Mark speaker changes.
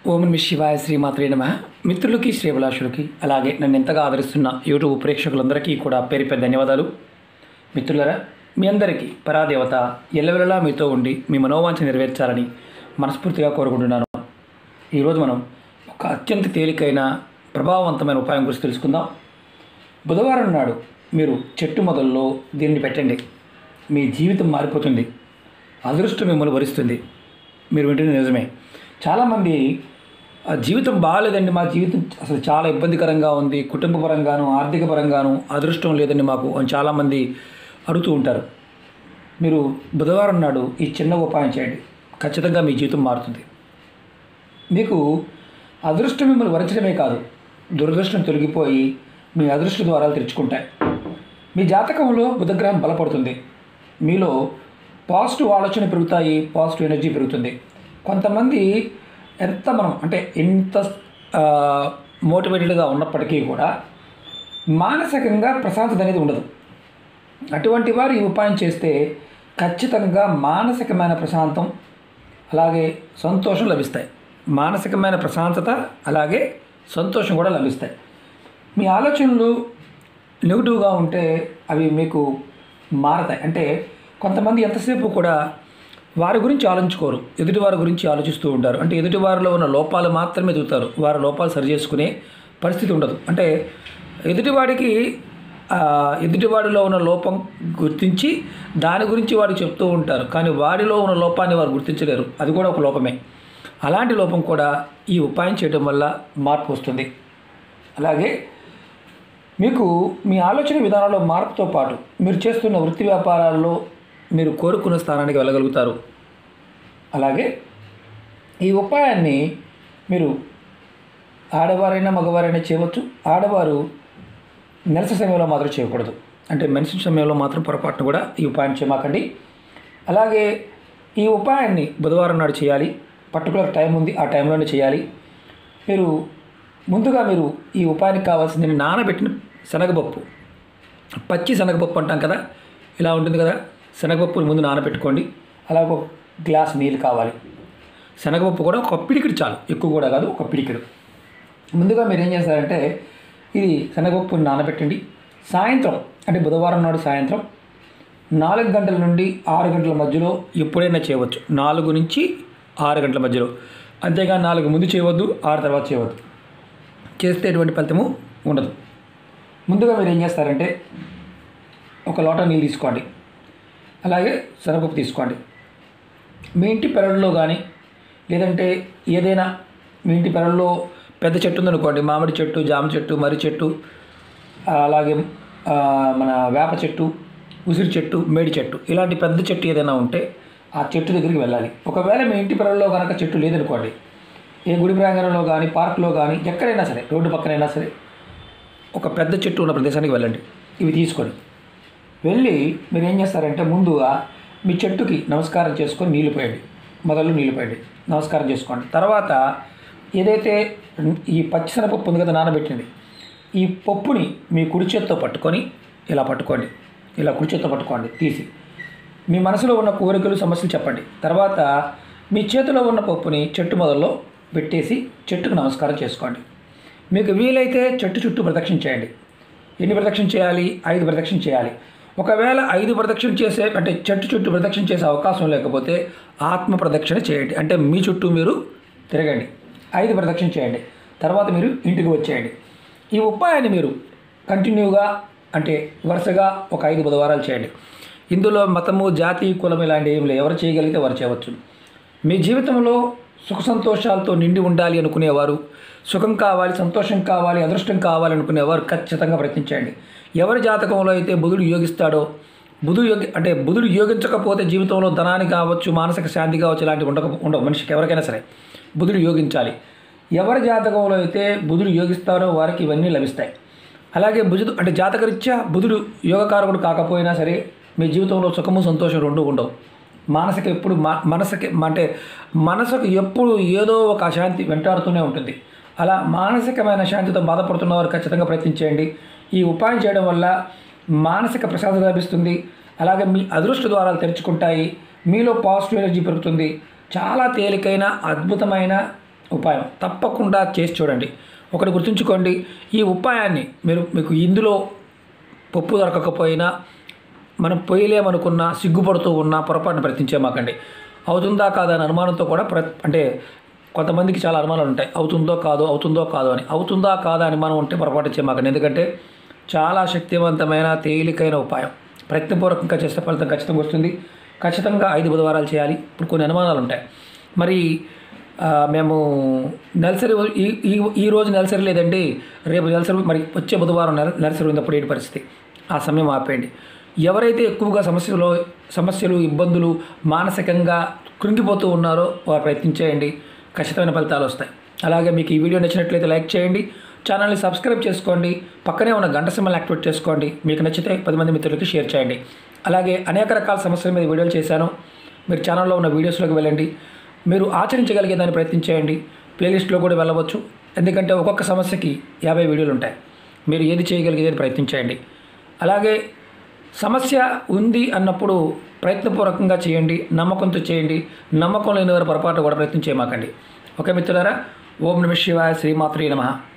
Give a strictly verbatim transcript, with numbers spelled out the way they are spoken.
Speaker 1: ఓం నమః శివాయ శ్రీమాత్రే నమః. మిత్రులకి శ్రేభిలాషులకి అలాగే నన్ను ఎంతగా ఆదరిస్తున్న యూట్యూబ్ ప్రేక్షకులందరికీ కూడా పేరు పేరు ధన్యవాదాలు. మిత్రులరా, మీ అందరికీ పరాదేవత ఎల్లవెల్లలా మీతో ఉండి మీ మనోవాంఛ నెరవేర్చాలని మనస్ఫూర్తిగా కోరుకుంటున్నాను. ఈరోజు మనం ఒక అత్యంత తేలికైన ప్రభావవంతమైన ఉపాయం గురించి తెలుసుకుందాం. బుధవారం నాడు మీరు చెట్టు మొదల్లో దీన్ని పెట్టండి. మీ జీవితం మారిపోతుంది. అదృష్టం మిమ్మల్ని వరిస్తుంది. మీరు వింటుంది నిజమే. చాలామంది జీవితం బాగాలేదండి, మా జీవితం అసలు చాలా ఇబ్బందికరంగా ఉంది, కుటుంబపరంగాను ఆర్థిక పరంగాను అదృష్టం లేదండి మాకు అని చాలామంది అడుగుతూ ఉంటారు. మీరు బుధవారం నాడు ఈ చిన్న ఉపాయం చేయండి. ఖచ్చితంగా మీ జీవితం మారుతుంది. మీకు అదృష్టం మిమ్మల్ని వరించడమే కాదు, దురదృష్టం తొలగిపోయి మీ అదృష్ట ద్వారాలు తెరుచుకుంటాయి. మీ జాతకంలో బుధగ్రహం బలపడుతుంది. మీలో పాజిటివ్ ఆలోచన పెరుగుతాయి, పాజిటివ్ ఎనర్జీ పెరుగుతుంది. కొంతమంది ఎంత మనం అంటే ఎంత మోటివేటెడ్గా ఉన్నప్పటికీ కూడా మానసికంగా ప్రశాంతత అనేది ఉండదు. అటువంటి వారు ఈ ఉపాయం చేస్తే ఖచ్చితంగా మానసికమైన ప్రశాంతం అలాగే సంతోషం లభిస్తాయి. మానసికమైన ప్రశాంతత అలాగే సంతోషం కూడా లభిస్తాయి. మీ ఆలోచనలు నెగిటివ్గా ఉంటే అవి మీకు మారతాయి. అంటే కొంతమంది ఎంతసేపు కూడా వారి గురించి ఆలోచించుకోరు, ఎదుటి వారి గురించి ఆలోచిస్తూ ఉంటారు. అంటే ఎదుటి వారిలో ఉన్న లోపాలు మాత్రమే చూస్తారు, వారి లోపాలు సరి చేసుకునే పరిస్థితి ఉండదు. అంటే ఎదుటివాడికి ఎదుటివాడిలో ఉన్న లోపం గుర్తించి దాని గురించి వాడు చెప్తూ ఉంటారు, కానీ వాడిలో ఉన్న లోపాన్ని వారు గుర్తించలేరు. అది కూడా ఒక లోపమే. అలాంటి లోపం కూడా ఈ ఉపాయం చేయడం వల్ల మార్పు వస్తుంది. అలాగే మీకు మీ ఆలోచన విధానంలో మార్పుతో పాటు మీరు చేస్తున్న వృత్తి వ్యాపారాల్లో మీరు కోరుకున్న స్థానానికి వెళ్ళగలుగుతారు. అలాగే ఈ ఉపాయాన్ని మీరు ఆడవారైనా మగవారైనా చేయవచ్చు. ఆడవారు నెలస సమయంలో మాత్రం చేయకూడదు. అంటే మెన్షన్ సమయంలో మాత్రం పొరపాటును కూడా ఈ ఉపాయం చేయమాకండి. అలాగే ఈ ఉపాయాన్ని బుధవారం నాడు చేయాలి. పర్టికులర్ టైం ఉంది, ఆ టైంలోనే చేయాలి. మీరు ముందుగా మీరు ఈ ఉపాయానికి కావాల్సింది నానబెట్టిన శనగపప్పు, పచ్చి శనగపప్పు అంటాం కదా, ఇలా ఉంటుంది కదా. శనగపప్పుని ముందు నానబెట్టుకోండి. అలాగే ఒక గ్లాస్ నీళ్ళు కావాలి. శనగపప్పు కూడా ఒక పిడికిడు చాలు, ఎక్కువ కూడా కాదు, ఒక పిడికిడు. ముందుగా మీరు ఏం చేస్తారంటే ఇది శనగపప్పుని నానబెట్టండి. సాయంత్రం అంటే బుధవారం నాడు సాయంత్రం నాలుగు గంటల నుండి ఆరు గంటల మధ్యలో ఎప్పుడైనా చేయవచ్చు. నాలుగు నుంచి ఆరు గంటల మధ్యలో, అంతేగాని నాలుగు ముందు చేయవద్దు, ఆరు తర్వాత చేయవద్దు. చేస్తే ఎటువంటి ఫలితము ఉండదు. ముందుగా మీరు ఏం చేస్తారంటే ఒక లోటా నీళ్ళు తీసుకోండి. అలాగే శనగపప్పు తీసుకోండి. మీ ఇంటి పెరడులో కానీ లేదంటే ఏదైనా మీ ఇంటి పెరడులో పెద్ద చెట్టు ఉందనుకోండి, మామిడి చెట్టు, జామ చెట్టు, మర్రి చెట్టు, అలాగే మన వేప చెట్టు, ఉసిరి చెట్టు, మేడి చెట్టు, ఇలాంటి పెద్ద చెట్టు ఏదైనా ఉంటే ఆ చెట్టు దగ్గరికి వెళ్ళాలి. ఒకవేళ మీ ఇంటి పెరడులో కనుక చెట్టు లేదనుకోండి, ఏ గుడి ప్రాంగణంలో కానీ పార్కులో కానీ ఎక్కడైనా సరే, రోడ్డు పక్కనైనా సరే ఒక పెద్ద చెట్టు ఉన్న ప్రదేశానికి వెళ్ళండి. ఇవి తీసుకొని వెళ్ళి మీరు ఏం చేస్తారంటే ముందుగా మీ చెట్టుకి నమస్కారం చేసుకొని నీళ్ళు పోయండి. మొదలు నీళ్ళు పోయండి, నమస్కారం చేసుకోండి. తర్వాత ఏదైతే ఈ పచ్చిశనగపప్పు ఉంది కదా నానబెట్టింది, ఈ పప్పుని మీ కుడి చేత్తో పట్టుకొని ఇలా పట్టుకోండి. ఇలా కుడి చేత్తో పట్టుకోండి. తీసి మీ మనసులో ఉన్న కోరికలు సమస్యలు చెప్పండి. తర్వాత మీ చేతిలో ఉన్న పప్పుని చెట్టు మొదల్లో పెట్టేసి చెట్టుకు నమస్కారం చేసుకోండి. మీకు వీలైతే చెట్టు చుట్టూ ప్రదక్షిణ చేయండి. ఎన్ని ప్రదక్షిణ చేయాలి? ఐదు ప్రదక్షిణ చేయాలి. ఒకవేళ ఐదు ప్రదక్షిణ చేసే అంటే చెట్టు చుట్టూ ప్రదక్షిణ చేసే అవకాశం లేకపోతే ఆత్మ ప్రదక్షిణ చేయండి. అంటే మీ చుట్టూ మీరు తిరగండి, ఐదు ప్రదక్షిణ చేయండి. తర్వాత మీరు ఇంటికి వచ్చేయండి. ఈ ఉపాయాన్ని మీరు కంటిన్యూగా అంటే వరుసగా ఒక ఐదు బుధవారాలు చేయండి. ఇందులో మతము, జాతి, కులం ఇలాంటి ఏం లేదు. ఎవరు చేయగలిగితే వారు చేయవచ్చు. మీ జీవితంలో సుఖ సంతోషాలతో నిండి ఉండాలి అనుకునేవారు, సుఖం కావాలి, సంతోషం కావాలి, అదృష్టం కావాలి అనుకునేవారు ఖచ్చితంగా ప్రయత్నించండి. ఎవరి జాతకంలో అయితే బుధుడు యోగిస్తాడో, బుధుడు యోగి అంటే బుధుడు యోగించకపోతే జీవితంలో ధనాన్ని కావచ్చు, మానసిక శాంతి కావచ్చు, ఇలాంటివి ఉండక ఉండవు. మనిషికి ఎవరికైనా సరే బుధుడు యోగించాలి. ఎవరి జాతకంలో అయితే బుధుడు యోగిస్తారో వారికి ఇవన్నీ లభిస్తాయి. అలాగే బుధుడు అంటే జాతకరీత్యా బుధుడు యోగకారకుడు కాకపోయినా సరే మీ జీవితంలో సుఖము సంతోషం రెండు ఉండవు. మానసిక ఎప్పుడు మనసుకి అంటే మనసుకు ఎప్పుడు ఏదో ఒక అశాంతి వెంటాడుతూనే ఉంటుంది. అలా మానసికమైన శాంతితో బాధపడుతున్న వారు ఖచ్చితంగా ప్రయత్నించేయండి. ఈ ఉపాయం చేయడం వల్ల మానసిక ప్రశాంతత లభిస్తుంది. అలాగే మీ అదృష్ట ద్వారాలు తెరుచుకుంటాయి. మీలో పాజిటివ్ ఎనర్జీ పెరుగుతుంది. చాలా తేలికైన అద్భుతమైన ఉపాయం తప్పకుండా చేసి చూడండి. ఒకటి గుర్తుంచుకోండి, ఈ ఉపాయాన్ని మీరు మీకు ఇందులో పప్పు దొరకకపోయినా మనం పోయలేమనుకున్నా సిగ్గుపడుతూ ఉన్నా పొరపాటున ప్రయత్నించేమాకండి. అవుతుందా కాదా అని అనుమానంతో కూడా ప్ర అంటే కొంతమందికి చాలా అనుమానాలు ఉంటాయి, అవుతుందో కాదో అవుతుందో కాదో అని. అవుతుందా కాదా అనుమానం ఉంటే పొరపాటు చేయమాకండి. ఎందుకంటే చాలా శక్తివంతమైన తేలికైన ఉపాయం. ప్రయత్నపూర్వకంగా చేస్తే ఫలితం ఖచ్చితంగా వస్తుంది. ఖచ్చితంగా ఐదు బుధవారాలు చేయాలి. ఇప్పుడు కొన్ని అనుమానాలు ఉంటాయి, మరి మేము నెలసరి ఈ ఈ ఈ రోజు నెలసరి లేదండి, రేపు నెలసరి, మరి వచ్చే బుధవారం నెల నెలసరి ఉన్నప్పుడు ఏంటి పరిస్థితి? ఆ సమయం ఆపేయండి. ఎవరైతే ఎక్కువగా సమస్యలు సమస్యలు ఇబ్బందులు మానసికంగా కృంగిపోతూ ఉన్నారో వారు ప్రయత్నించేయండి, ఖచ్చితమైన ఫలితాలు వస్తాయి. అలాగే మీకు ఈ వీడియో నచ్చినట్లయితే లైక్ చేయండి, ఛానల్ని సబ్స్క్రైబ్ చేసుకోండి, పక్కనే ఉన్న గంట సింబల్ యాక్టివేట్ చేసుకోండి. మీకు నచ్చితే పది మంది మిత్రులకి షేర్ చేయండి. అలాగే అనేక రకాల సమస్యల మీద వీడియోలు చేశాను, మీరు ఛానల్లో ఉన్న వీడియోస్లోకి వెళ్ళండి, మీరు ఆచరించగలిగే దాన్ని ప్రయత్నించేయండి. ప్లేలిస్ట్లో కూడా వెళ్ళవచ్చు, ఎందుకంటే ఒక్కొక్క సమస్యకి యాభై వీడియోలు ఉంటాయి. మీరు ఏది చేయగలిగేది ప్రయత్నించేయండి. అలాగే సమస్య ఉంది అన్నప్పుడు ప్రయత్నపూర్వకంగా చేయండి, నమ్మకంతో చేయండి. నమ్మకం లేని వారు పొరపాటు కూడా ప్రయత్నం చేయమాకండి. ఓకే మిత్రులారా, ఓం నమః శివాయ, శ్రీమాత్రే నమః.